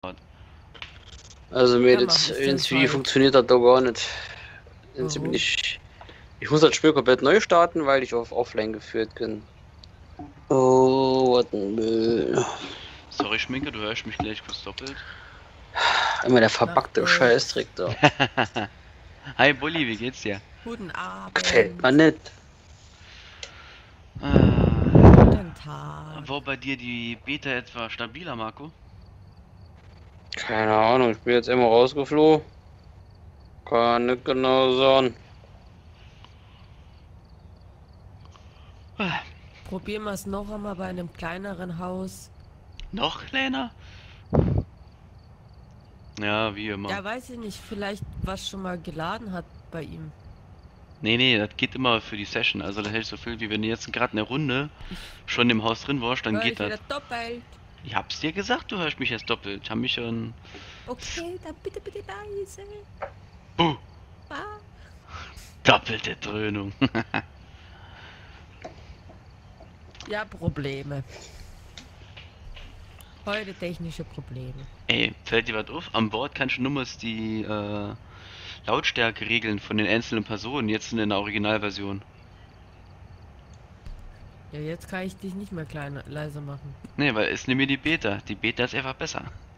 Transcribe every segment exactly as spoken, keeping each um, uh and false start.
Also Mädels, irgendwie funktioniert das doch gar nicht. Irgendwie bin ich, ich muss das Spiel komplett neu starten, weil ich auf Offline geführt bin. Oh, was ein Müll. Sorry Schminke, du hörst mich gleich kurz doppelt. Immer der verbackte Scheißdreck da. Hi Bulli, wie geht's dir? Guten Abend. Gefällt mir nicht. Ah, Guten Tag. war bei dir die Beta etwa stabiler, Marco? Keine Ahnung, ich bin jetzt immer rausgeflogen. Kann nicht genau sagen. Probieren wir es noch einmal bei einem kleineren Haus. Noch kleiner? Ja, wie immer. Ja, weiß ich nicht, vielleicht was schon mal geladen hat bei ihm. Nee, nee, das geht immer für die Session. Also das hält so viel, wie wenn du jetzt gerade eine Runde schon im Haus drin warst, dann Hör geht ich das. wieder doppelt. Ich hab's dir gesagt, du hörst mich jetzt doppelt. Ich hab mich schon... Okay, dann bitte, bitte leise. Buh. Ah. Doppelte Dröhnung. Ja, Probleme. Heute technische Probleme. Ey, fällt dir was auf? An Bord kannst du nur die äh, Lautstärke regeln von den einzelnen Personen, jetzt in der Originalversion. Ja, jetzt kann ich dich nicht mehr kleiner, leiser machen. Ne, weil es nämlich die Beta. Die Beta ist einfach besser.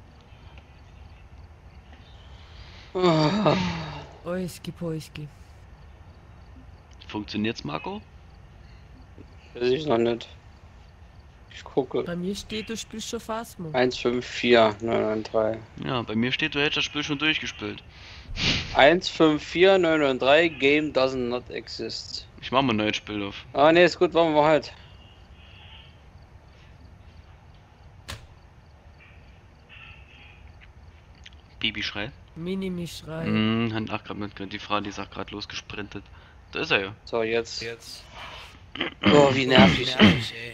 Oh. Oiski poiski. Funktioniert's, Marco? Weiß ich noch nicht. Ich gucke. Bei mir steht, du spielst schon Phasmo. eins fünf vier neun neun drei. Ja, bei mir steht, du hättest das Spiel schon durchgespielt. eins fünf vier neun neun drei, Game doesn't not exist. Ich mach mal ein neues Spiel auf. Ah ne, ist gut, machen wir halt. Bibi schreit. Minimi schreit. Mhm, hat auch gerade mitgehört. Die Frau, die ist auch gerade losgesprintet. Da ist er ja. So, jetzt. Jetzt. Oh, wie nervig. Nervig, ey.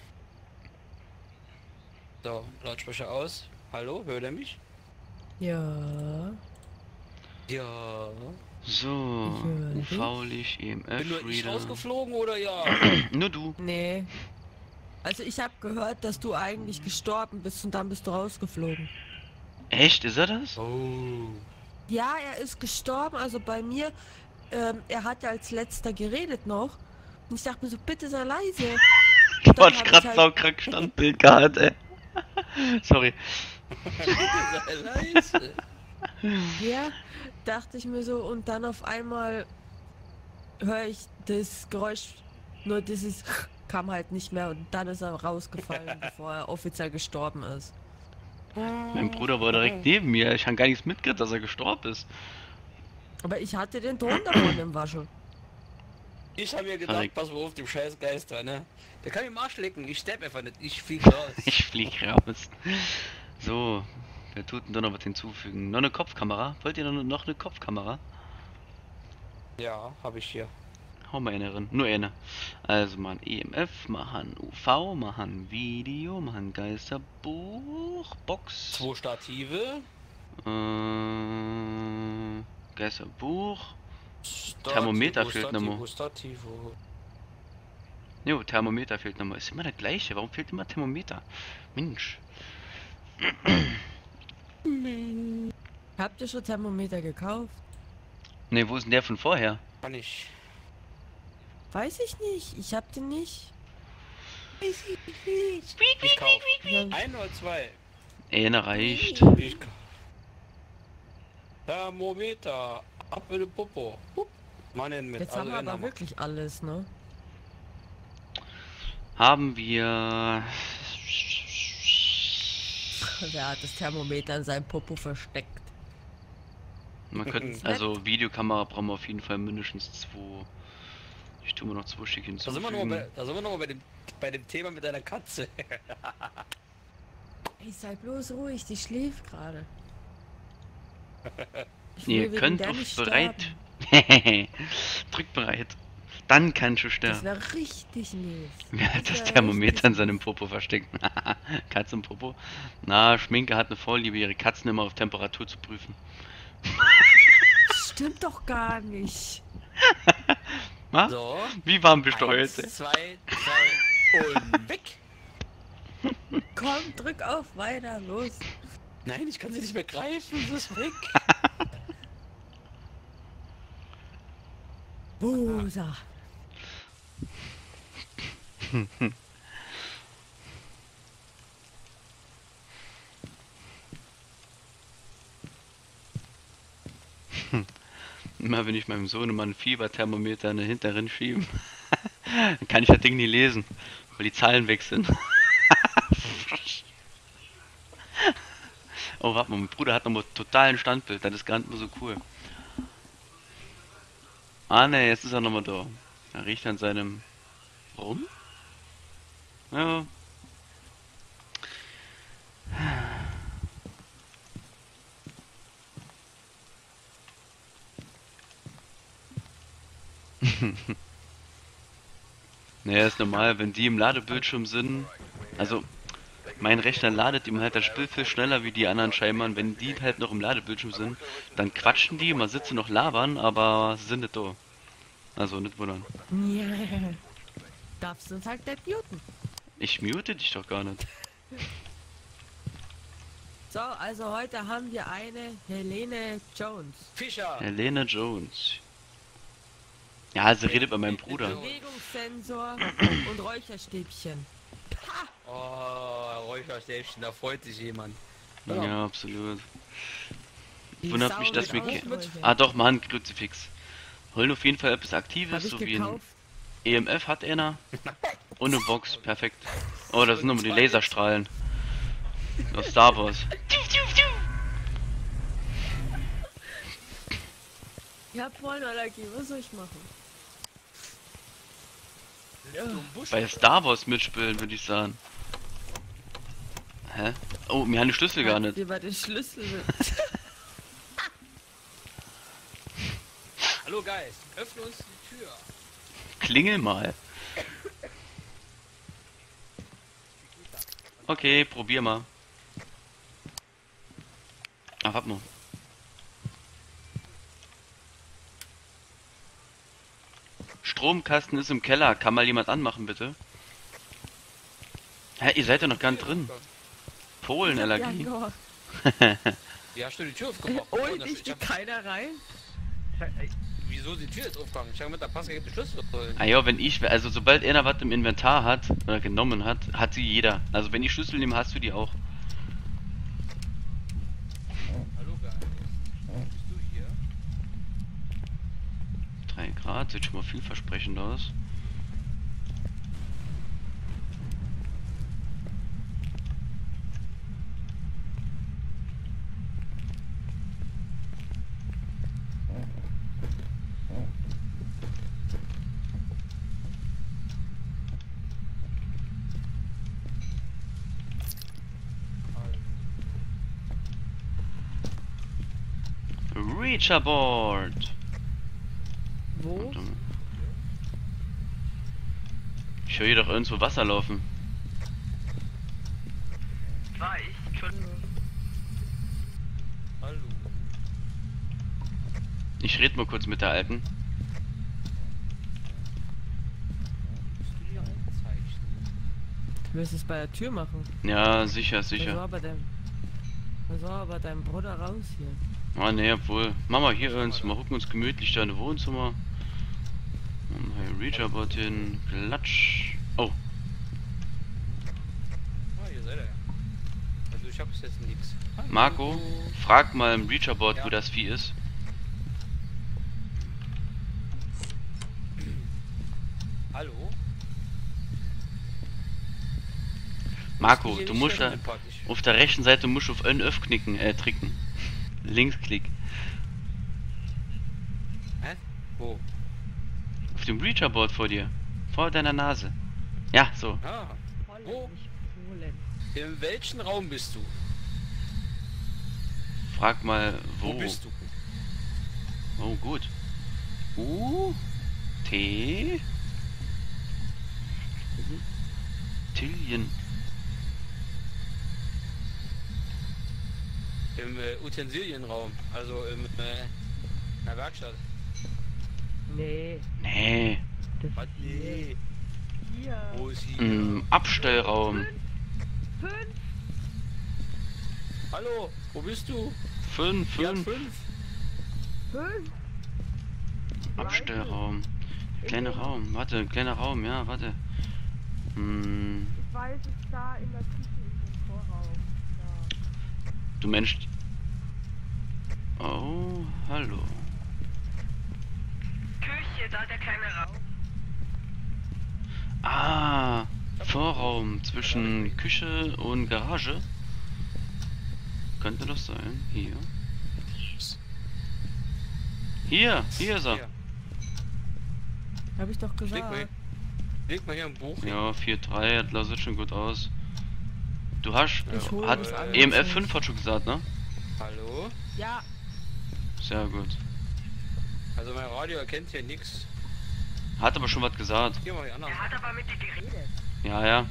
So, Lautsprecher aus. Hallo, hört er mich? Ja. Ja. So, Ich höre U V-Licht, E M Bin nur ich F-Reader. rausgeflogen oder ja? Nur du. Nee. Also ich habe gehört, dass du eigentlich gestorben bist und dann bist du rausgeflogen. Echt, ist er das? Oh. Ja, er ist gestorben, also bei mir, ähm, er hat ja als letzter geredet noch. Und ich dachte mir so, bitte sei leise. Du Dann hast hab grad ich halt- saukrank Standbild gehabt, ey. Sorry. Sei leise. Ja, dachte ich mir so und dann auf einmal höre ich das Geräusch, nur dieses kam halt nicht mehr und dann ist er rausgefallen, bevor er offiziell gestorben ist. Mein Bruder war direkt neben mir. Ich habe gar nichts mitgekriegt, dass er gestorben ist. Aber ich hatte den Ton davon im Waschel. Ich habe mir gedacht, Verrückt. pass mal auf dem scheiß Geister, ne? Der kann mir im Arsch lecken, ich sterb einfach nicht, ich flieg raus. Ich flieg raus. So, wer tut denn da noch was hinzufügen? Noch eine Kopfkamera? Wollt ihr noch, noch eine Kopfkamera? Ja, habe ich hier. Hau mal eine rein. Nur eine. Also machen E M F, machen U V, machen Video, machen Geisterbuch, Box. Zwei Stative. Äh, Geisterbuch. Stativo, Thermometer fehlt noch mal. Stativo. Jo, Thermometer fehlt nochmal. Ist immer der gleiche. Warum fehlt immer Thermometer? Mensch. Habt ihr schon Thermometer gekauft? Ne, wo ist denn der von vorher? Kann ich. Weiß ich nicht, ich hab den nicht. Ich kauf. Ja, Ein oder zwei? Einer reicht. Ich kauf. Thermometer. Ab mit dem Popo. Hup. Mann in mit. jetzt Also haben wir aber Renner. wirklich alles, ne? Haben wir... Wer hat das Thermometer in seinem Popo versteckt? Man könnte, also Videokamera brauchen wir auf jeden Fall mindestens zwei. Ich tue mir noch zwei Stück Da sind hinzufügen. wir noch mal bei, da sind wir noch mal bei dem bei dem Thema mit deiner Katze. Ey, sei bloß ruhig, die schläft gerade. Ich Ihr will wegen könnt der auf nicht bereit. sterben. Drück bereit. Dann kannst du Das sterben. wäre richtig mies. Wer hat das wär Thermometer richtig in seinem mies. Popo versteckt? Katzenpopo? Na, Schminke hat eine Vorliebe, ihre Katzen immer auf Temperatur zu prüfen. Stimmt doch gar nicht. Was? So. Wie warm bist du Eins, heute? zwei, drei und weg. Komm, drück auf weiter, los. Nein, ich kann sie nicht mehr greifen, sie ist weg. Busa. Immer wenn ich meinem Sohn mal ein Fieberthermometer in den Hinteren schieben, dann kann ich das Ding nie lesen, weil die Zahlen weg sind. Oh, warte mal, mein Bruder hat nochmal total ein Standbild, das ist gar nicht mehr so cool. Ah ne, jetzt ist er nochmal da. Er riecht an seinem rum. Ja. Naja, ist normal, wenn die im Ladebildschirm sind. Also, mein Rechner ladet ihm halt das Spiel viel schneller wie die anderen scheinbar. Und wenn die halt noch im Ladebildschirm sind, dann quatschen die, man sitzt noch labern, aber sie sind nicht da. Also, nicht wundern. Ja. Darfst du uns halt nicht muten. Ich mute dich doch gar nicht. So, also heute haben wir eine Helene Jones. Fischer. Helena Jones. Ja, sie redet bei meinem Bruder. Bewegungssensor und Räucherstäbchen. Oh, Räucherstäbchen, da freut sich jemand. Ja, absolut. Die Wundert Sau mich, dass mit wir... ke- Aufläufe. Ah doch, Mann, Kruzifix. Holen auf jeden Fall etwas Hab Aktives, ich so wie ein gekauft. E M F hat einer. Und eine Box, perfekt. Oh, das sind nochmal die Laserstrahlen. Aus Star Wars. Ich hab Pollenallergie, was soll ich machen? Bei Star Wars mitspielen, würde ich sagen. Hä? Oh, mir haben die Schlüssel gar nicht. Über den Schlüssel. Hallo Geist, öffne uns die Tür. Klingel mal. Okay, probier mal. Ah, warte mal. Stromkasten ist im Keller. Kann mal jemand anmachen, bitte? Hä, ihr seid ja noch gar nicht drin. Polenallergie. Ja, Wie hast du die Tür aufgemacht? oh, Oh, das- ich ich geh hab- keiner rein. Ey, wieso die Tür jetzt aufgegangen? Ich habe mit der Passgeber Schlüssel holen. Ah ja, wenn ich, also sobald einer was im Inventar hat, oder genommen hat, hat sie jeder. Also wenn ich Schlüssel nehme, hast du die auch. Hallo Geist, bist du hier? drei Grad, sieht schon mal vielversprechend aus. Reach aboard! Wo? Ich höre hier doch irgendwo Wasser laufen. War ich schon. Hallo. Ich rede mal kurz mit der Alten. Bist du hier einzeichnen? Du wirst es bei der Tür machen. Ja, sicher, Also sicher. aber dein, also aber dein Bruder raus hier. Ah, ne, obwohl. Machen wir hier uns, mal gucken uns gemütlich da in Wohnzimmer. Machen wir hier Reach aboard hin. Klatsch. Oh, Ah, hier seid ihr ja. Also ich hab's jetzt nichts. Marco, frag mal im Reach aboard, Ja. wo das Vieh ist. Hallo? Marco, Ist hier du nicht musst sehr da, sympathisch. auf der rechten Seite musst du auf N F knicken, äh, tricken. Linksklick. Hä? Wo? Auf dem Reach aboard vor dir. Vor deiner Nase. Ja, so. Ah, Polen, Wo? nicht Polen. in welchem Raum bist du? Frag mal, wo. Wo bist du? Oh, gut. U. T. Tillion. Im äh, Utensilienraum, also im, äh, in der Werkstatt. Nee. Nee. Das Was? Nee. hier. Wo ist sie? Im Abstellraum. Fünf. Hallo, wo bist du? Fünf, Hier hat fünf. fünf. Fünf. Abstellraum. Kleiner Raum. Warte, kleiner Raum, ja, warte. Hm, Ich weiß es da in der Küche in dem Vorraum. Da. du Mensch. Oh, hallo. Küche, da der kleine Raum. Ah, Vorraum zwischen Küche und Garage. Könnte das sein? Hier. Hier, hier ist er. Hier, Hab ich doch leg mal, gesagt. hier- leg mal hier ein Buch hin. Ja, vier drei, das sieht schon gut aus. Du hast, Ich hol hat das andere E M F Zeug. fünf hat schon gesagt, ne? Hallo? Ja, Sehr gut. Also mein Radio erkennt hier nichts. Hat aber schon was gesagt. Hier mal die anderen. hat aber mit dir geredet. Ja, ja.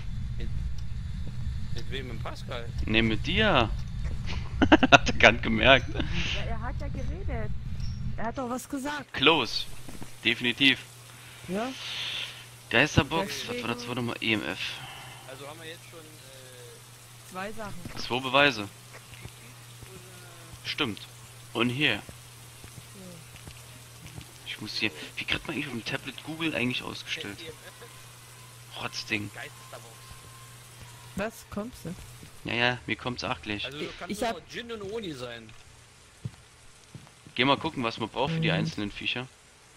Mit wem? Mit Pascal? Ne, mit dir. Hat er ganz gemerkt. Ja, er hat ja geredet. Er hat doch was gesagt. Close. Definitiv. Ja? Geisterbox, was Deswegen- war das zweite Mal? E M F. Also haben wir jetzt schon äh, Zwei Sachen. Zwei Beweise. Stimmt. Und hier. Ich muss hier. Wie kriegt man eigentlich auf dem Tablet Google eigentlich ausgestellt? Rotzding. Geisterbox. Was? Kommst du? Ja, ja, mir kommt's auch gleich. Also du kannst Ich nur hab- Gin und Oni sein. Geh mal gucken, was man braucht für die Mhm. einzelnen Viecher.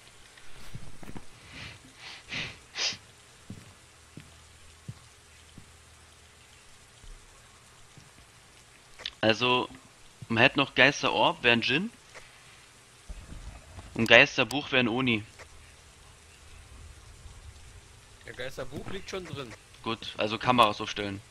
Also, man hätte noch Geisterorb, wäre ein Djinn. Und Geisterbuch wäre ein Oni. Der Geisterbuch liegt schon drin. Gut, also Kameras aufstellen.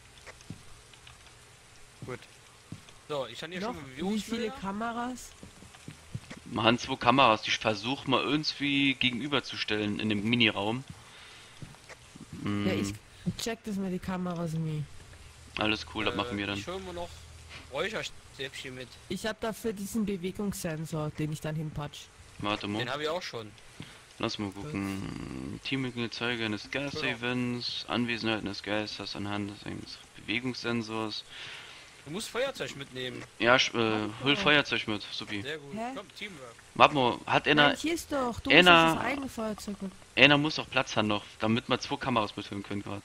Gut. So, ich kann hier Noch schon wie viele Bewegungsbilder. Kameras? Man hat zwei Kameras, die ich versuche mal irgendwie gegenüberzustellen in dem Miniraum. Hm, Ja, ich check das mit die Kameras nie. alles cool, das machen wir dann. Ich hol mir noch Räucherstäbchen mit. Ich habe dafür diesen Bewegungssensor, den ich dann hinpatsch. Warte mal, Den habe ich auch schon. lass mal gucken. Teammitglied Zeuge eines Geist-Events, Anwesenheit eines Geisters anhand eines Bewegungssensors. Du musst Feuerzeug mitnehmen. Ja, sch- äh, hol Feuerzeug mit, supi. Sehr gut. Hä? Komm, Teamwork. Warte mal, hat einer, Nein, hier ist doch. Du einer- musst das eigene Feuerzeug mit. einer muss auch Platz haben noch, damit wir zwei Kameras mitfilmen können gerade.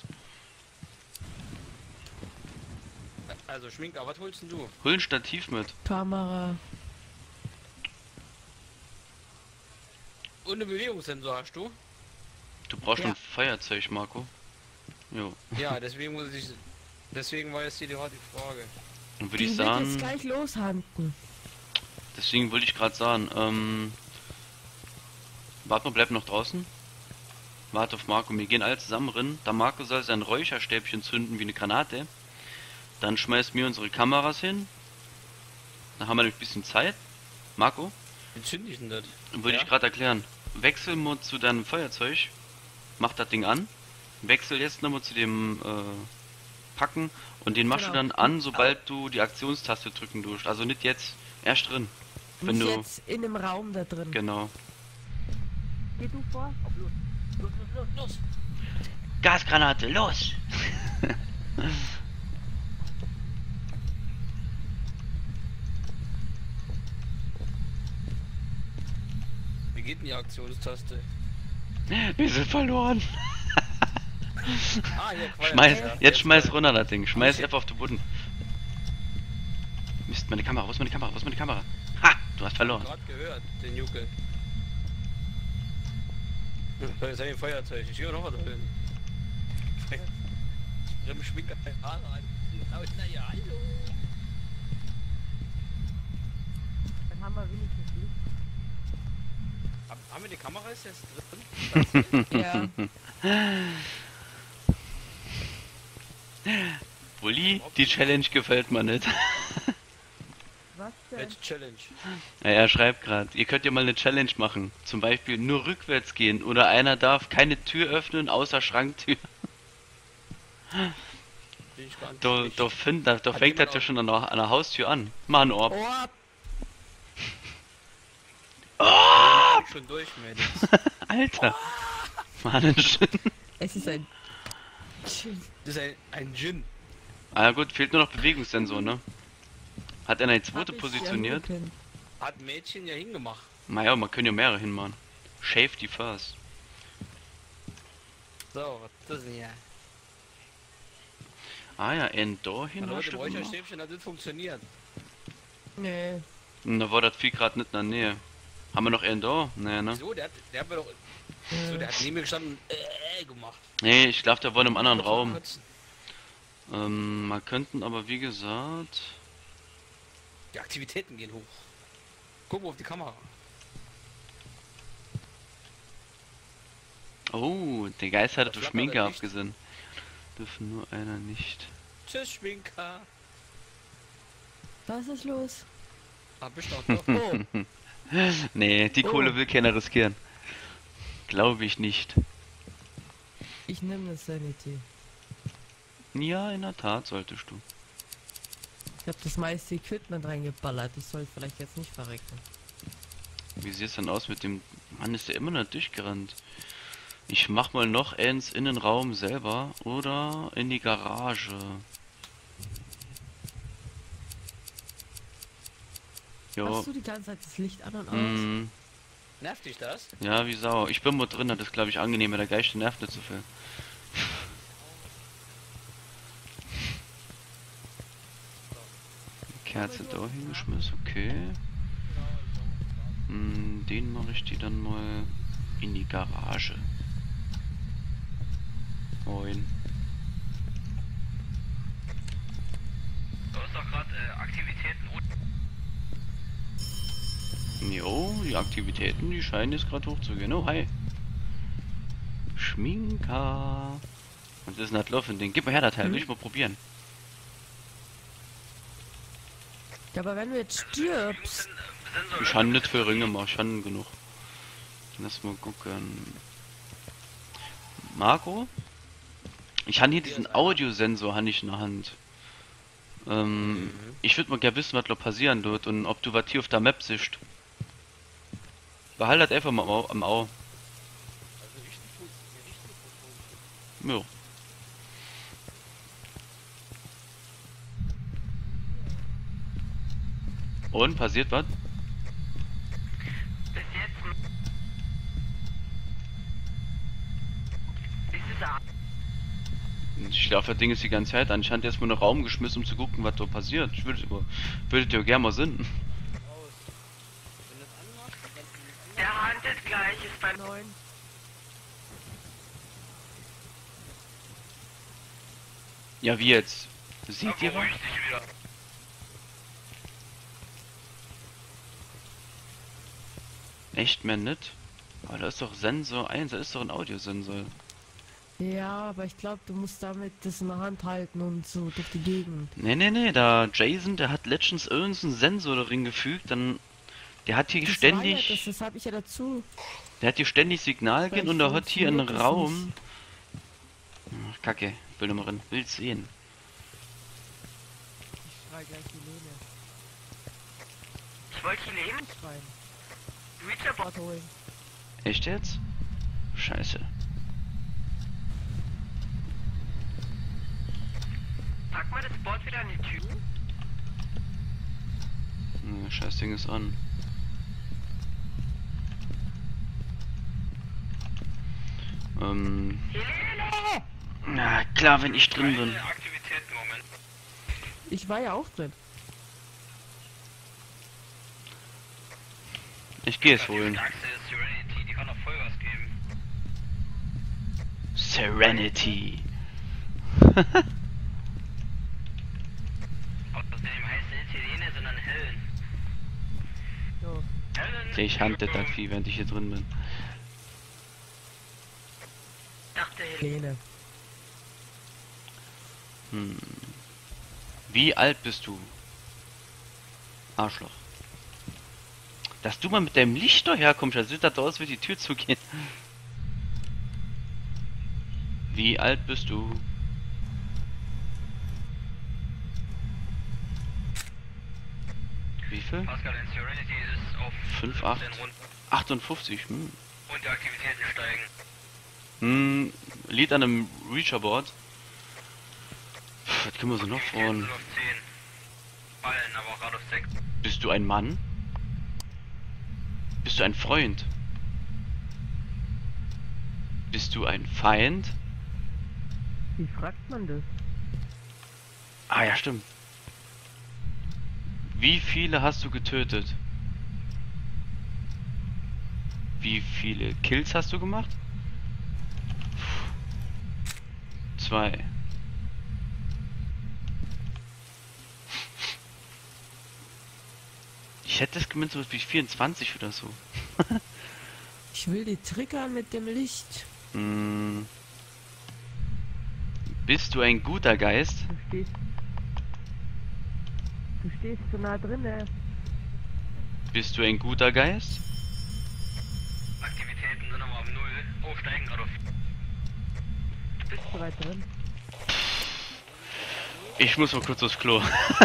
Also Schminker, was holst denn du? Hol ein Stativ mit. Kamera. Und einen Bewegungssensor hast du? Du brauchst Ja. ein Feuerzeug, Marco. Jo, Ja, deswegen muss ich. Deswegen war jetzt hier gerade die Frage. dann würde ich Die wird jetzt sagen, gleich loshanden. deswegen wollte ich gerade sagen, ähm, warte mal, bleib noch draußen. Warte auf Marco, wir gehen alle zusammen rein. Der Marco soll sein Räucherstäbchen zünden wie eine Granate. Dann schmeißt mir unsere Kameras hin. Dann haben wir nämlich ein bisschen Zeit. Marco, Wie zünd ich denn das? würde Ja? ich gerade erklären. Wechsel mal zu deinem Feuerzeug. Mach das Ding an. Wechsel jetzt nochmal zu dem äh, Packen. Und den machst Genau. du dann an, sobald du die Aktionstaste drücken durchst. Also nicht jetzt, erst drin. Wenn Nicht du. jetzt in dem Raum da drin. Genau. Geh du vor. Los, los, los, los! Gasgranate, los! Wie geht denn die Aktionstaste? Wir sind verloren. Ah, hier, Qual- Schmeiß, ja, jetzt schmeiß Qual- runter das Ding. Schmeiß Okay. einfach auf den Boden. Mist, meine Kamera, wo ist meine Kamera, wo ist meine Kamera? Ha, du hast verloren. Gerade gehört, den Jucke. So, jetzt habe ich ein Feuerzeug. Ich gehe noch was hin. Rem schminkt deine Haare an. Na ja, hallo. Dann haben wir wenigstens Licht. Hab- Haben wir die Kamera ist jetzt drin? Ja. Bulli, die Challenge gefällt mir nicht. Was denn? Welche Challenge? Ja, er schreibt gerade, ihr könnt ja mal eine Challenge machen. Zum Beispiel nur rückwärts gehen oder einer darf keine Tür öffnen außer Schranktür. Bin ich gar nicht Da, nicht. da, find, da, da Hat fängt das jemand ja auch- schon an der, an der Haustür an. Mach einen Orb. Oh, Ich bin schon durch, Mädels. Alter. Mann, schön. es ist ein... Das ist ein, ein Gin. Ah ja gut, fehlt nur noch Bewegungssensor, ne? Hat er eine Hab zweite ich positioniert? ja nur Hat ein Mädchen ja hingemacht. Naja, man kann ja mehrere hinmachen. Safety first. So, was ist das denn hier? Ah ja, Endor hin. Hallo, hast dem du gemacht? Räucherstäbchen hat das funktioniert. Nee. Hm, Da war das Vieh gerade nicht in der Nähe. Haben wir noch Endor? Nee, ne? Wieso? Der hat, der hat mir doch... So, der hat neben mir gestanden und äh, äh, gemacht. Nee, ich glaube, der war in einem anderen Das war Raum. kotzen. Ähm, man könnten aber wie gesagt... Die Aktivitäten gehen hoch. Guck mal auf die Kamera. Oh, der Geist hatte Da durch flackert Schminke das Licht. abgesehen. Dürfen nur einer nicht. Tschüss, Schminker. Was ist los? Hab ich doch doch. Oh, Nee, die Oh. Kohle will keiner riskieren. Glaube ich nicht. ich nehme eine Sanity. Ja, in der Tat solltest du. Ich habe das meiste Equipment reingeballert. Ich soll vielleicht jetzt nicht verrecken. Wie sieht's denn aus mit dem... Mann, ist der immer noch durchgerannt. Ich mach mal noch eins in den Raum selber oder in die Garage. Jo. Hast du die ganze Zeit das Licht an und aus? Mm, Nervt dich das? ja, wie Sau. Ich bin mal drin, das ist glaube ich angenehmer. Der Geist nervt nicht so viel. Kerze da hingeschmissen, okay. Hm, den mache ich die dann mal in die Garage. Moin. Du hast doch gerade äh, Aktivitäten und Jo, die Aktivitäten, die scheinen jetzt gerade hochzugehen. Oh, hi. Schminker. Und das ist ein Laufen Ding. Gib mal her das Teil, will ich mal probieren. Ja, aber wenn du jetzt stirbst, Ich habe nicht für Ringe gemacht, ich habe genug. Lass mal gucken. Marco? Ich habe hier diesen Audiosensor habe ich in der Hand. Ähm, ich würde mal gerne wissen, was da passieren wird und ob du was hier auf der Map siehst. Behalt das einfach mal am Au- am Au. Ja. Und passiert was? bis jetzt ist es ab. Ich laufe das Ding jetzt die ganze Zeit an. Ich hatte erstmal einen Raum geschmissen, um zu gucken, was da passiert. Ich würde aber würde dir gerne mal sehen. Der Hand ist gleich, ist beim neun. Ja, wie jetzt? Seht ihr was? beruhigt sich wieder. Echt mehr nicht? Aber da ist doch Sensor eins, da ist doch ein Audiosensor. Ja, aber ich glaube, du musst damit das in der Hand halten und so durch die Gegend. Nee, nee, nee, da Jason, der hat letztens irgendeinen Sensor darin gefügt, dann der hat hier Das war ständig, ja, das, das habe ich ja dazu. der hat hier ständig Signal gehen und der hat hier einen funktioniert das Raum. Ach, Kacke, will noch mal rein, will's sehen. Ich schrei gleich die Lene. Ich wollte ihn eben Schreien. Reacher Bot holen. Echt jetzt? Scheiße. pack mal das Board wieder in die Tür. Hm, Scheiß Ding ist an. Ähm. Na klar, wenn ich drin bin. Keine Aktivitäten, Moment. Ich war ja auch drin. Ich gehe es Die holen. stärkste ist Serenity, die kann auch Vollgas geben. Serenity. Außerdem heißt nicht Helene, sondern Helen. So. Helen! Okay, ich handle das Vieh, während ich hier drin bin. Dachte Helene. Lene. Hm. Wie alt bist du? Arschloch. Dass du mal mit deinem Licht daherkommst, dann sieht das aus, wie die Tür zugeht. Wie alt bist du? Wie viel? Pascal, in Serenity ist auf fünf, fünfzehn acht. Runden achtundfünfzig, hm. und die Aktivitäten steigen. Hm, Lied an einem Reacher-Board. Pff, Was können wir so noch Aktivitäten fahren? sind auf zehn. Ballen, aber auch gerade auf Sekt. Bist du ein Mann? Bist du ein Freund? Bist du ein Feind? Wie fragt man das? Ah ja, stimmt. Wie viele hast du getötet? Wie viele Kills hast du gemacht? Zwei. Ich hätte es gemeint, so wie vierundzwanzig oder so. Ich will die triggern mit dem Licht. Hm. Bist du ein guter Geist? Du stehst. Du stehst zu nah drin, ey. Bist du ein guter Geist? Aktivitäten sind nochmal auf Null. Aufsteigen gerade auf. Du bist zu weit drin. Ich muss mal kurz aufs Klo.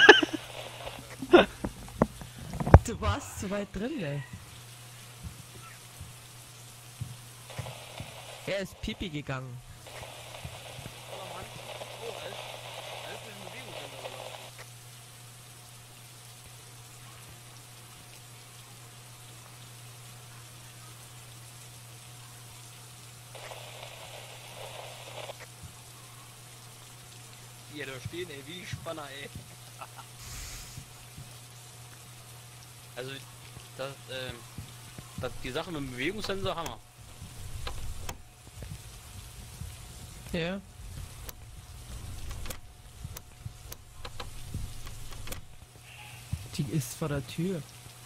Du warst zu weit drin, ey. Er ist Pipi gegangen. Hier da stehen, ey, wie Spanner, ey. Also, das, ähm, das, die Sache mit dem Bewegungssensor Hammer. Ja. Die ist vor der Tür.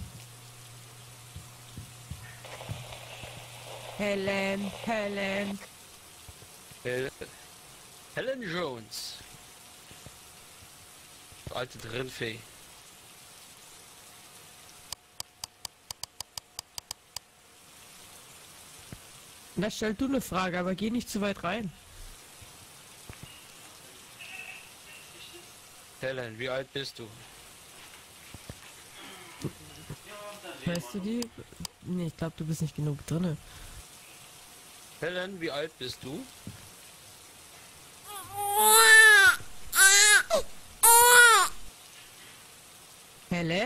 Helen, Helen. Hel Helen Jones. Alte Rindfee. Da stell du eine Frage, aber geh nicht zu weit rein. Helen, wie alt bist du? Weißt du die? Nee, ich glaube, du bist nicht genug drinne. Helen, wie alt bist du? Helen?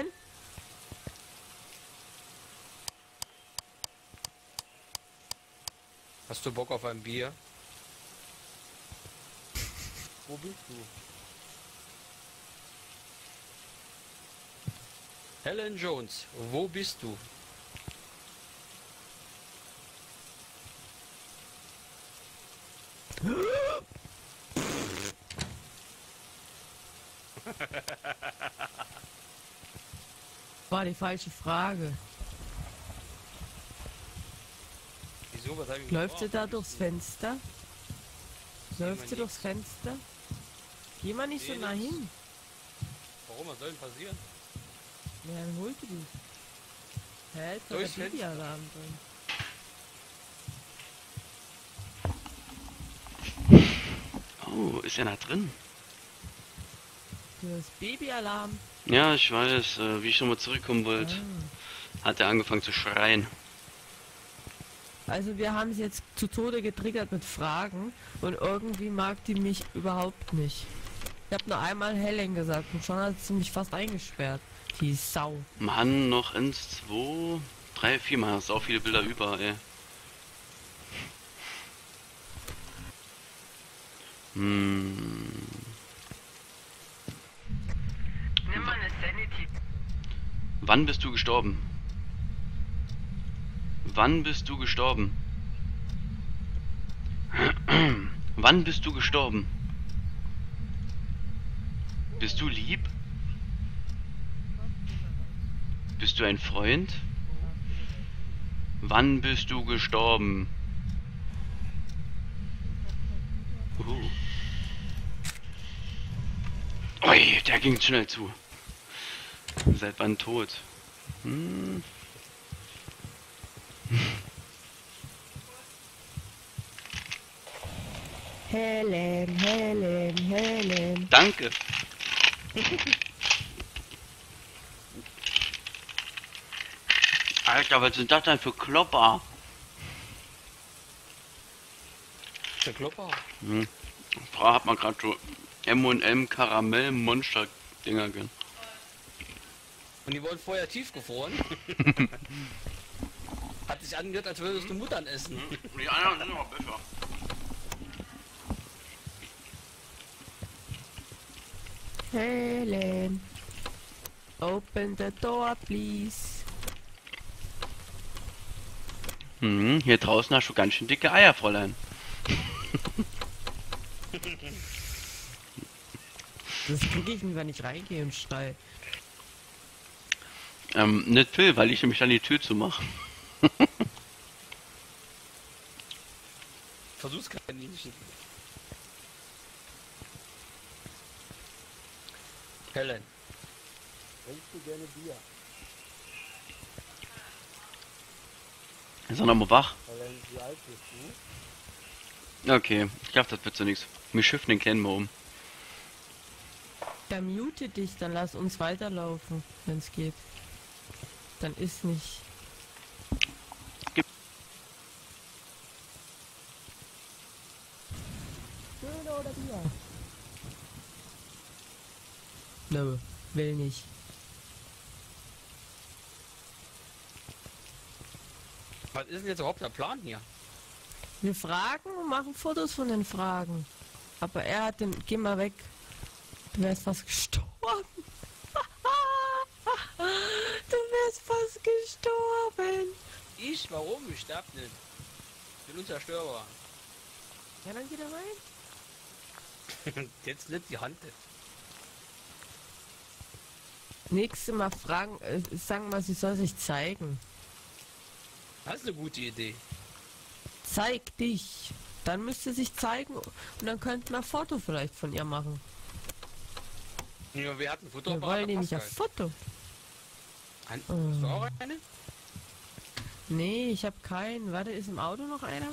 Hast du Bock auf ein Bier? Wo bist du? Helen Jones, wo bist du? War die falsche Frage. Wieso, was hab ich Läuft sie gefragt? da durchs Fenster? Läuft man sie durchs Fenster? Geh mal nicht so Seh nah nix. hin. Warum, was soll denn passieren? Ja, dann holt die. Hä, ist doch der Durchs Fenster? Babyalarm drin. Oh, ist er da drin? Du hast Babyalarm. Ja, ich weiß, äh, wie ich nochmal zurückkommen wollte, Ah. hat er angefangen zu schreien. Also wir haben sie jetzt zu Tode getriggert mit Fragen und irgendwie mag die mich überhaupt nicht. Ich habe nur einmal Helen gesagt und schon hat sie mich fast eingesperrt. Die Sau. Mann, noch eins, zwei, drei, vier Mal, hast auch viele Bilder über, ey. Hm. Nimm mal eine Sanity. Wann bist du gestorben? Wann bist du gestorben? Wann bist du gestorben? Bist du lieb? Bist du ein Freund? Wann bist du gestorben? Uh. Ui, der ging schnell zu. Seit wann tot? Hm. Helen, Helen, Helen. Danke. Alter, was sind das denn für Klopper? Der Klopper. Hm. Frau hat man gerade so M und M Karamell Monster Dinger gehen. Und die wurden vorher tiefgefroren. Hat sich angehört, als würdest du Muttern essen. Die anderen sind noch besser. Helen, open the door, please. Hm, hier draußen hast du ganz schön dicke Eier, Fräulein. Das kriege ich nicht, wenn ich reingehe und schrei. Ähm, nicht viel, weil ich nämlich dann die Tür zumache. Versuch's kein Niedchen. Helen. Trinkst du gerne Bier? Ist er noch mal wach? Helen, wie alt bist du? Okay, ich glaube, das wird so nichts. Wir schiffen den Kleinen mal um. Dann mute dich, dann lass uns weiterlaufen, wenn es geht. Dann ist nicht. Schöne oder Bier? No, will nicht. Was ist denn jetzt überhaupt der Plan hier? Wir fragen und machen Fotos von den Fragen. Aber er hat den. Geh mal weg. Du wärst fast gestorben. Du wärst fast gestorben. Ich? Warum? Ich sterb nicht. Ich bin unzerstörbar. Ja, dann geh da rein. Jetzt nicht die Hand. Nächstes Mal fragen, äh, sagen wir, sie soll sich zeigen. Das ist eine gute Idee. Zeig dich. Dann müsst ihr sich zeigen und dann könnten wir ein Foto vielleicht von ihr machen. Ja, wir hatten ein Wir Fotoapparat. wollen nämlich ein Pascal. Foto. Ein, Oh. Hast du auch eine? Nee, ich habe keinen. Warte, ist im Auto noch einer?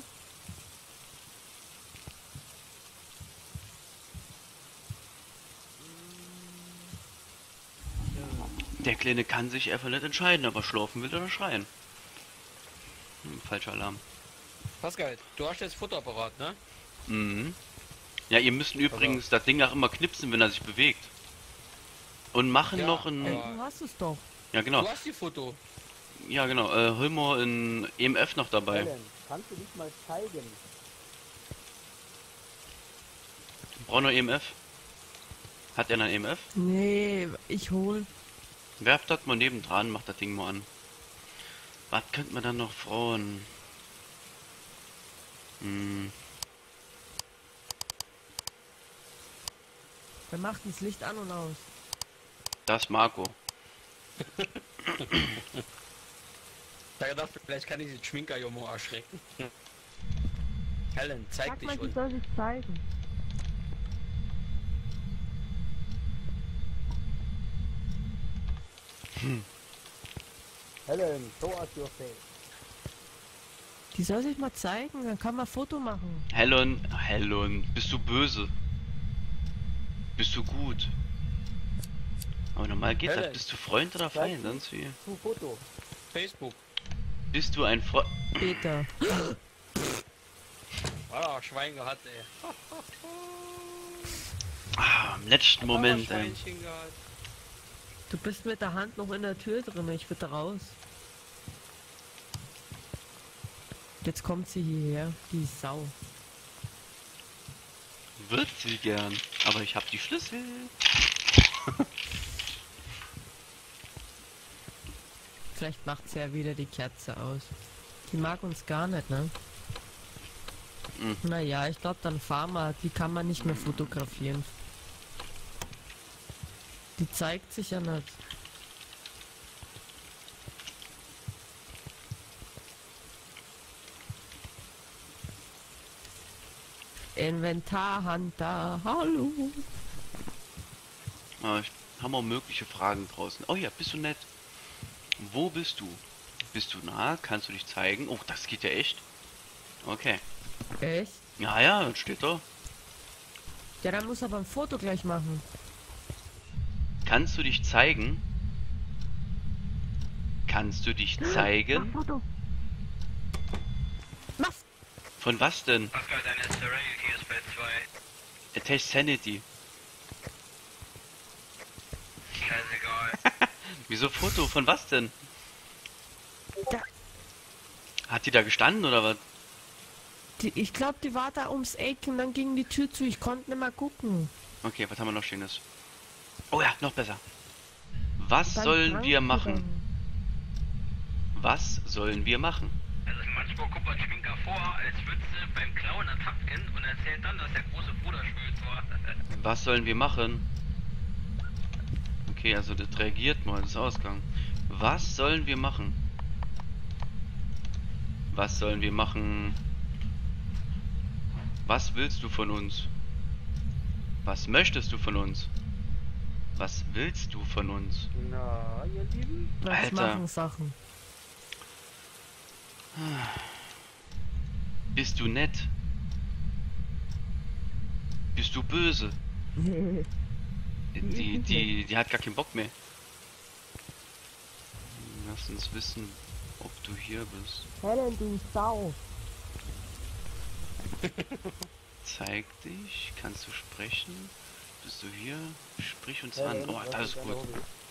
Der Kleine kann sich einfach nicht entscheiden, ob er schlafen will oder schreien. Hm, falscher Alarm. Pascal, du hast jetzt Fotoapparat, ne? Mhm. Ja, ihr müsst übrigens das Ding auch immer knipsen, wenn er sich bewegt. Und machen Ja, noch ein... Ey, Ja. du hast es doch. Ja, genau. Du hast die Foto. Ja, genau. Äh, hol mal ein E M F noch dabei. Helen, kannst du dich mal zeigen? Braucht noch E M F? Hat er ein E M F? Nee, ich hol. Werft das mal nebendran, macht das Ding mal an. Was könnte man dann noch frauen? Hm. Wer macht das Licht an und aus? Das Marco. Da gedacht, vielleicht kann ich den Schminker-Jomo erschrecken. Helen, zeig Sag dich mal, sie und soll sich zeigen. Helen, show us your face. Die soll sich mal zeigen, dann kann man ein Foto machen. Helen, Helen, bist du böse? Bist du gut? Aber normal geht das. Helen. Bist du Freund oder Feind? Sonst wie? Zu Foto. Facebook. Bist du ein Freund? Peter. Ah, Schwein gehabt, ey. Ah, im letzten Moment, ah, ey. Schweinchen gehabt. Du bist mit der Hand noch in der Tür drin, ich bitte raus. Jetzt kommt sie hierher, die Sau. Wird sie gern. Aber ich hab die Schlüssel. Vielleicht macht sie ja wieder die Kerze aus. Die mag uns gar nicht, ne? Mhm. Naja, ich glaube dann fahr mal, die kann man nicht mehr fotografieren. Die zeigt sich ja nicht. Inventarhunter, hallo. Ah, ich haben auch mögliche Fragen draußen. Oh ja, bist du nett? Wo bist du? Bist du nah? Kannst du dich zeigen? Oh, das geht ja echt. Okay. Echt? Ja, ja, das steht da. Ja, dann muss aber ein Foto gleich machen. Kannst du dich zeigen? Kannst du dich Mach zeigen? Foto. Mach's. Von was denn? Pascal, deine Serenity ist bei zwei. Attack Sanity. Scheißegal. Wieso Foto? Von was denn? Da, Hat die da gestanden oder was? die, ich glaube, die war da ums Eck und dann ging die Tür zu. Ich konnte nicht mehr gucken. Okay, was haben wir noch Schönes? Oh ja, noch besser. Was Dann sollen trank wir die machen? dann. Was sollen wir machen? Also manchmal kommt ein Schminker vor, als würde sie beim Klauen ertappt werden und erzählt dann, dass der große Bruder schuld war. Was sollen wir machen? Okay, also das reagiert mal, das ist Ausgang. Was sollen wir machen? Was sollen wir machen? Was willst du von uns? Was möchtest du von uns? Was willst du von uns? Na, ihr Lieben? Was Alter. machen Sachen? Bist du nett? Bist du böse? Die, die, die hat gar keinen Bock mehr. Lass uns wissen, ob du hier bist. Helen, du Sau. Zeig dich. Kannst du sprechen? Bist du hier? Sprich uns an. Oh, das ist gut.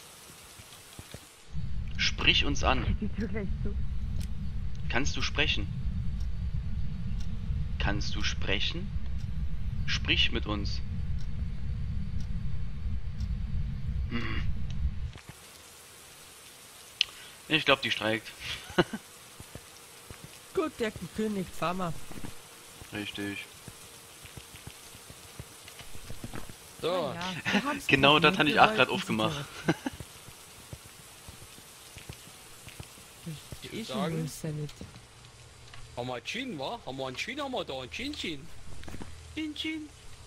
Sprich uns an. Kannst du sprechen? Kannst du sprechen? Sprich mit uns. Hm. Ich glaube, die streikt. Gut, der gekündigt, fahr mal. Richtig. So, Na ja, wir haben's Genau das probiert, habe ich wir auch gerade wollten aufgemacht. sie ich Ich sagen, will's ja nicht. haben wir einen Chin, wa? Haben wir einen Chin, haben wir da einen Chin, Chin. Chin, Chin.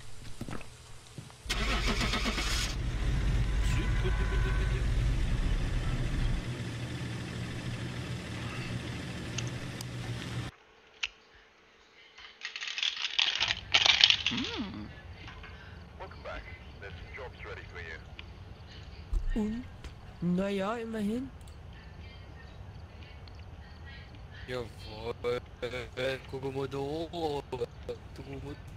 Und? Naja, immerhin. Jawohl, guck mal da. Du,